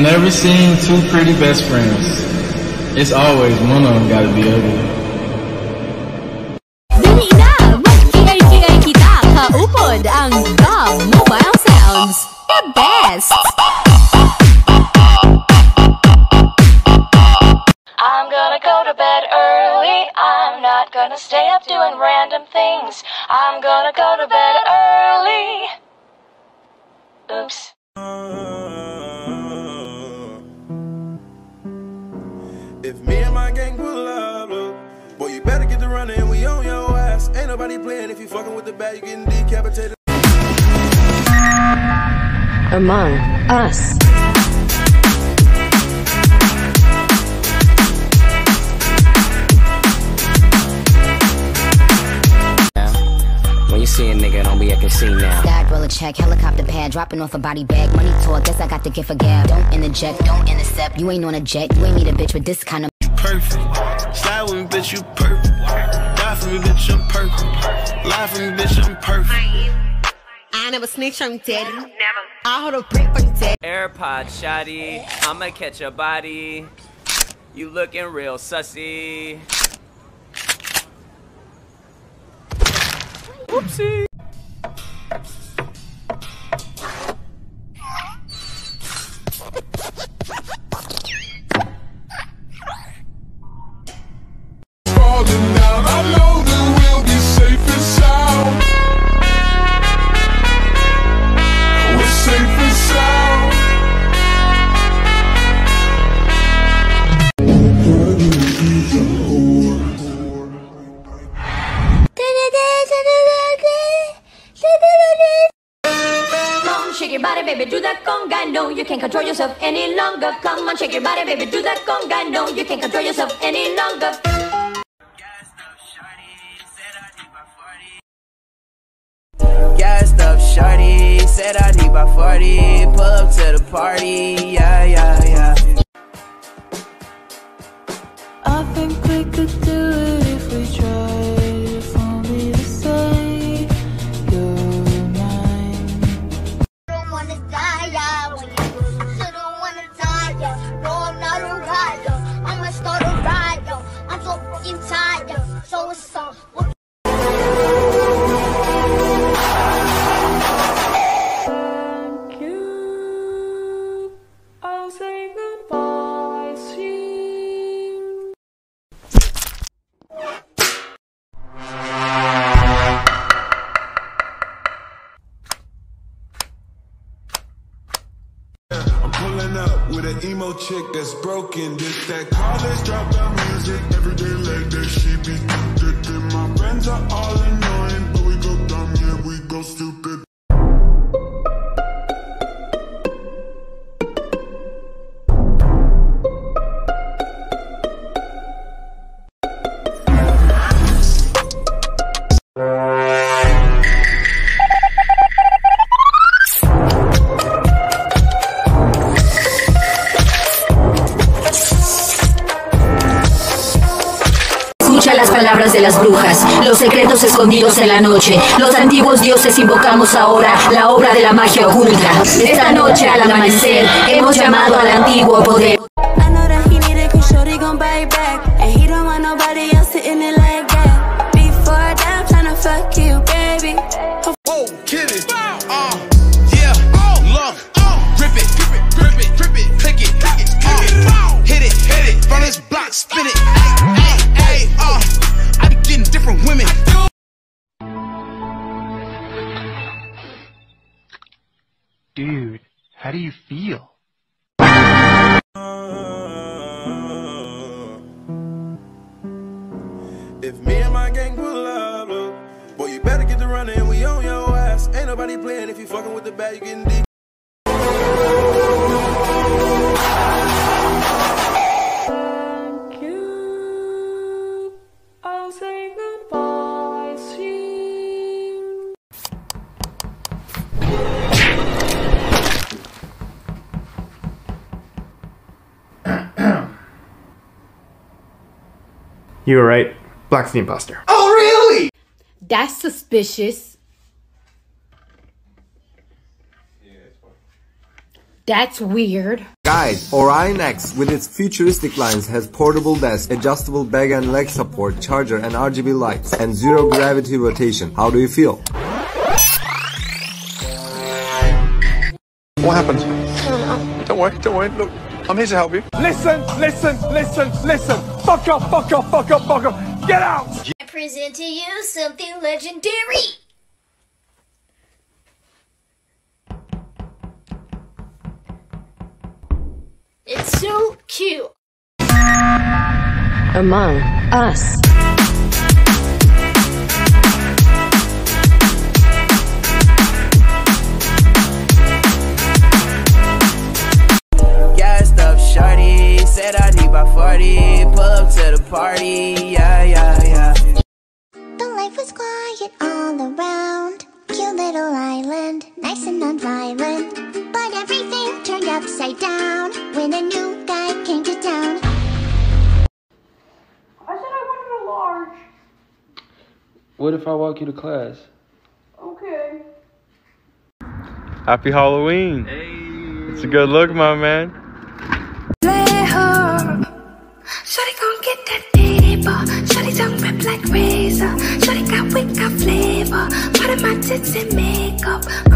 never seen two pretty best friends. It's always one of them gotta be ugly. Dali na! Mag-TIK kita kaupod ang Dub Mobile Sounds. The best! I'm gonna go to bed early. I'm not gonna stay up doing random things. I'm gonna go to bed early. Oops. If me and my gang pull up, boy, you better get to running. We on your ass. Ain't nobody playing. If you fucking with the bag, you getting decapitated. Among Us. When you see a nigga, don't be acting see now. Stack, roll a check, helicopter pad, dropping off a body bag. Money talk, guess I got the gift for gab. Don't interject, don't intercept. You ain't on a jet, you ain't need a bitch with this kind of. Perfect. Slide with me, bitch, you perfect. Die for me, bitch, I'm perfect. Lie for me, bitch, I'm perfect. I never snitch on daddy. Never. I hold a brick for daddy. AirPod shoddy, I'ma catch a body. You looking real sussy. Whoopsie. Falling down, I know that we'll be safe and sound. We're safe and sound. Shake your body, baby, do that conga. No, you can't control yourself any longer. Come on, shake your body, baby, do that conga. No, you can't control yourself any longer. Gassed up shorty, said I need my 40. Pull up to the party, yeah, yeah, yeah. I think we could do it if we tried. For me to say you're mine. Don't wanna die, yeah. When you don't wanna die, yeah. No, I'm not a rider. I'ma start a ride, yo. I'm so fucking tired, yo. So it's so. Thank you. I'll say goodbye, soon. I'm pulling up with an emo chick that's broken. This that college dropout music. Every day like that, she be addicted. My friends are all annoying, but we go dumb, yeah, we go stupid. Escucha las palabras de las brujas, los secretos escondidos en la noche. Los antiguos dioses invocamos ahora la obra de la magia oculta. Esta noche al amanecer hemos llamado al antiguo poder. I know that he need it 'cause shorty gon' buy it back. And he don't want nobody else sitting it like that. Before that, I'm tryna fuck you, baby. Oh, kitty. Yeah. Look. Grip it. Grip it. Grip it. Grip it. Click it. Click it. Click it. Hit it. Hit it. From this block. Spin it. Hey. I be getting different women. Dude, how do you feel? If me and my gang pull up, boy, you better get to running. We on your ass. Ain't nobody playing. If you fucking with the bag, you getting deep. Thank you. I'll say goodbye, soon. You were right. Black's the imposter. Oh, really? That's suspicious. Yeah, it's fine. That's weird. Guys, Orion X with its futuristic lines has portable desk, adjustable bag and leg support, charger and RGB lights, and zero gravity rotation. How do you feel? What happened? Don't worry, look, I'm here to help you. Listen! Fuck off! Get out! I present to you something legendary. It's so cute. Among Us. Gassed up shorty, said I need about 40. Pull up to the party, yeah. The life was quiet all around. Cute little island, nice and non-violent. But everything turned upside down when a new guy came to town. I said I wanted a large. What if I walk you to class? Okay. Happy Halloween. Hey. It's a good look, my man. Shawty gon' get that paper. Shawty tongue rip like razor. Shawty got wick, got flavor. Part of my tits and makeup.